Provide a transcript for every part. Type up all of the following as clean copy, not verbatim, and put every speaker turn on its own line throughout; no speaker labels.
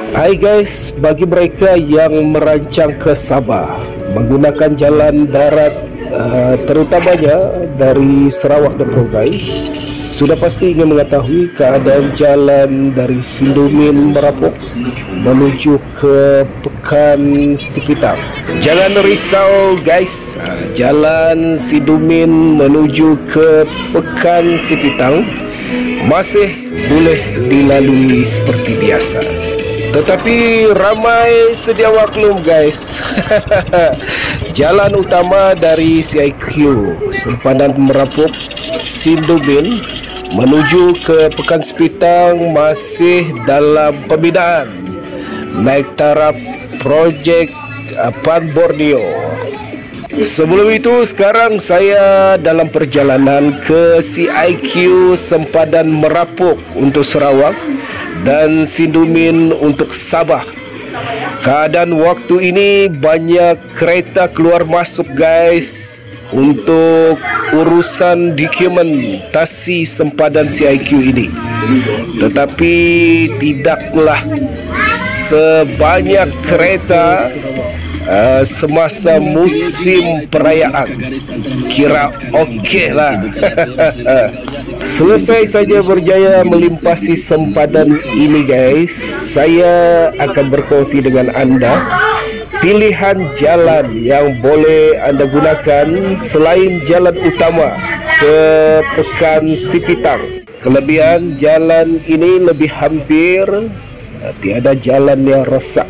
Hai guys, bagi mereka yang merancang ke Sabah menggunakan jalan darat, terutamanya dari Sarawak dan Perangai, sudah pasti ingin mengetahui keadaan jalan dari Sindomin Merapuk menuju ke Pekan Sipitang. Jangan risau guys, jalan Sindomin menuju ke Pekan Sipitang masih boleh dilalui seperti biasa. Tetapi ramai sedia maklum guys, jalan utama dari CIQ sempadan Merapuk Sindomin menuju ke Pekan Sipitang masih dalam pembinaan naik taraf projek Pan Borneo. Sebelum itu, sekarang saya dalam perjalanan ke CIQ sempadan Merapuk untuk Sarawak dan Sindomin untuk Sabah. Keadaan waktu ini banyak kereta keluar masuk guys untuk urusan dokumentasi sempadan CIQ ini. Tetapi tidaklah sebanyak kereta semasa musim perayaan. Kira okey lah. Selesai saja berjaya melimpasi sempadan ini guys, saya akan berkongsi dengan anda pilihan jalan yang boleh anda gunakan selain jalan utama ke Pekan Sipitang. Kelebihan jalan ini lebih hampir tiada jalan yang rosak.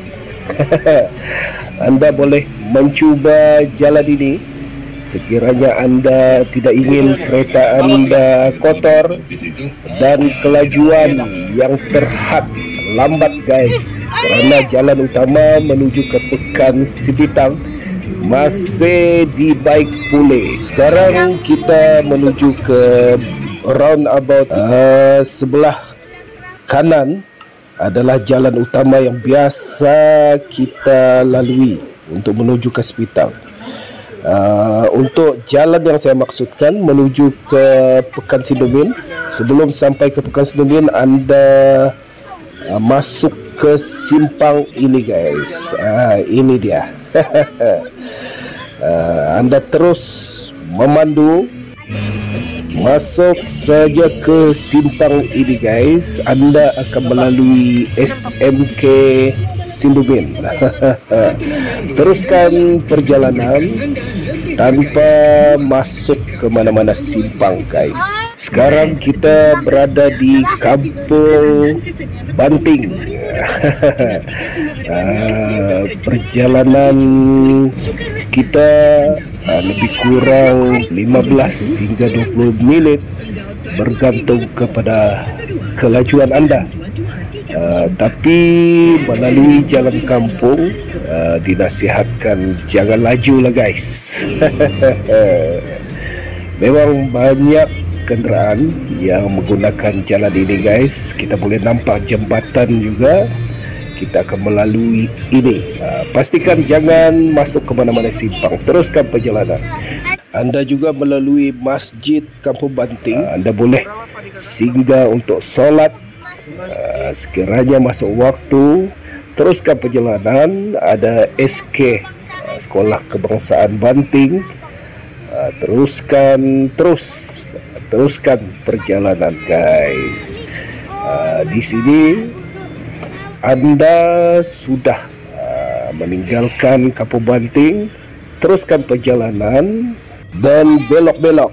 Anda boleh mencuba jalan ini sekiranya anda tidak ingin kereta anda kotor dan kelajuan yang terhad lambat guys, kerana jalan utama menuju ke Pekan Sipitang masih dibaik pulih. Sekarang kita menuju ke roundabout sebelah kanan adalah jalan utama yang biasa kita lalui untuk menuju ke Sipitang. Untuk jalan yang saya maksudkan menuju ke Pekan Sindomin, sebelum sampai ke Pekan Sindomin anda masuk ke simpang ini guys. Ini dia. Anda terus memandu masuk saja ke simpang ini guys, anda akan melalui SMK Sindomin. Teruskan perjalanan tanpa masuk ke mana-mana simpang guys. Sekarang kita berada di Kampung Banting. Perjalanan kita lebih kurang 15 hingga 20 minit bergantung kepada kelajuan anda. Tapi melalui jalan kampung dinasihatkan jangan laju lah guys. Memang banyak kenderaan yang menggunakan jalan ini guys. Kita boleh nampak jambatan juga. Kita akan melalui ini. Pastikan jangan masuk ke mana-mana simpang. Teruskan perjalanan. Anda juga melalui Masjid Kampung Banting. Anda boleh singgah untuk solat sekiranya masuk waktu. Teruskan perjalanan. Ada SK Sekolah Kebangsaan Banting. Teruskan perjalanan guys. Di sini anda sudah meninggalkan Kampung Banting. Teruskan perjalanan dan belok-belok.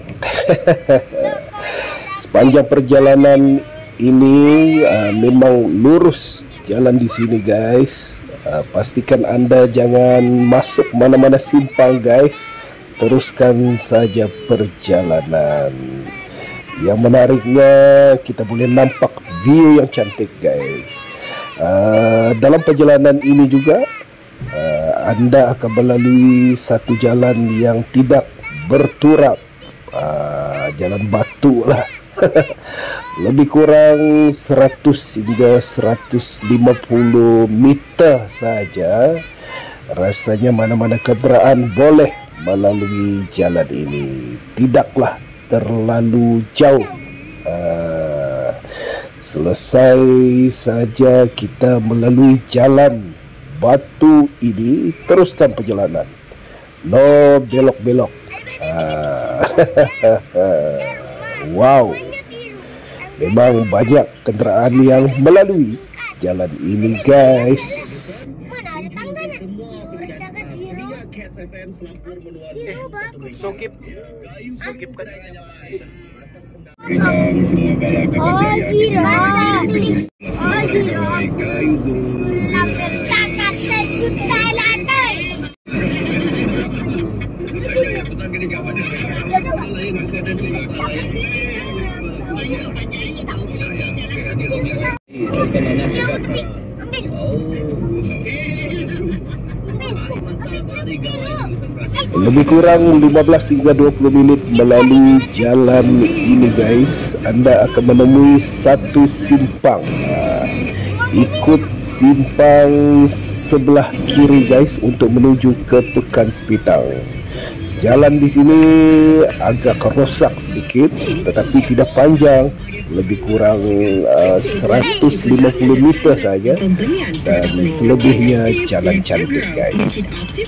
Sepanjang perjalanan ini memang lurus jalan di sini guys. Pastikan anda jangan masuk mana-mana simpang guys. Teruskan saja perjalanan. Yang menariknya kita boleh nampak view yang cantik guys. Dalam perjalanan ini juga anda akan melalui satu jalan yang tidak berturap, jalan batu lah. Lebih kurang 100 hingga 150 meter saja. Rasanya mana-mana keberaan boleh melalui jalan ini. Tidaklah terlalu jauh. Selesai saja kita melalui jalan batu ini, teruskan perjalanan. No belok-belok. Wow, memang banyak kenderaan yang melalui jalan ini, guys.
Mana ada tangganya?
Sokip kan?
Oh, Zero. Lapar sangat sejuta lantai.
Lebih kurang 15 hingga 20 minit melalui jalan ini, guys. Anda akan menemui satu simpang. Ikut simpang sebelah kiri, guys, untuk menuju ke Pekan Sepitang. Jalan di sini agak rosak sedikit, tetapi tidak panjang, lebih kurang 150 meter saja, dan selebihnya jalan cantik, guys.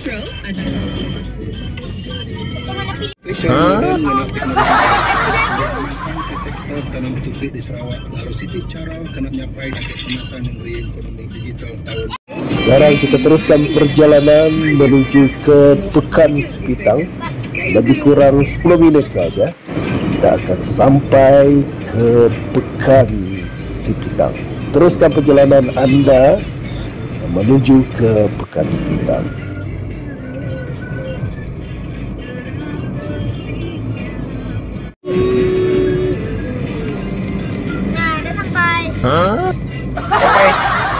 Tanam tupik di Sarawak baru sitik cara kena nyapai kemasan memberi ekonomi digital tahun.
Sekarang kita teruskan perjalanan menuju ke Pekan Sepitang. Lebih kurang 10 menit saja kita akan sampai ke Pekan Sepitang. Teruskan perjalanan Anda menuju ke Pekan Sepitang.
Sampai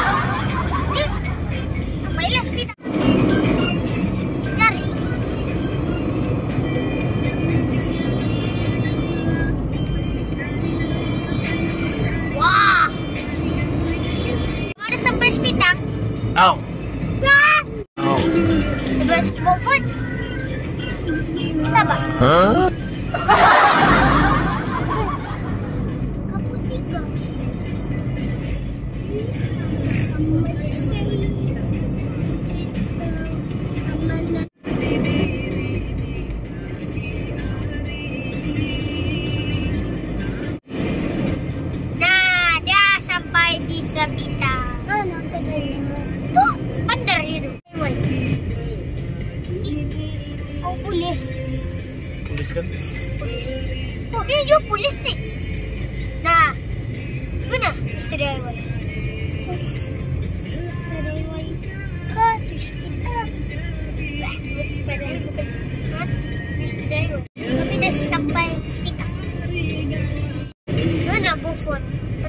sampailah Sepitang. Cari. Wah. Ada sampai Sepitang.
Au.
Nah.
Au.
Terus Bofon. Sabar. Nah, dah sampai di Sepitang. Mana kedainya? Tuh, bandar itu. Oh, polis.
Polis kan?
Polis. Oh, dia juga polis nih. Nah, itu nah, Mr. DIY. Kami dah sampai Sepitang. Mana Bofon?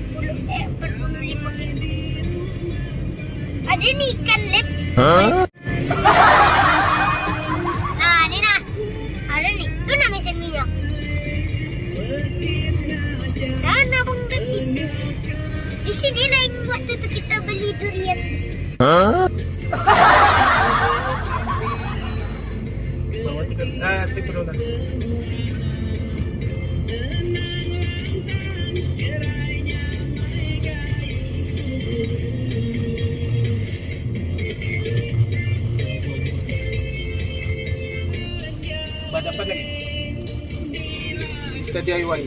45 kilo. Ada ni ikan lep. Nah, ni nah. Ada ni. Tu nak mesin minyak. Dan abang ganti. Di sini lah yang waktu tu kita beli durian.
Turunan. Dapat lagi. Kita DIY.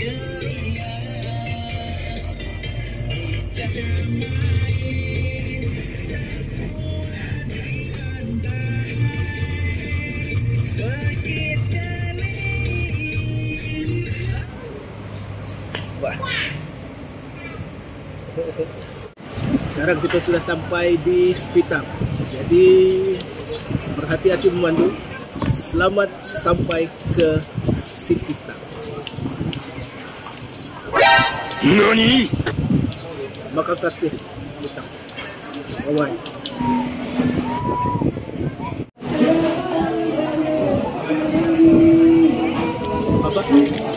Wah. Sekarang kita sudah sampai di Sepitang. Jadi berhati-hati memandu. Selamat sampai ke Sepitang. Nani? Makan sate Sepitang. Bye-bye. Apa?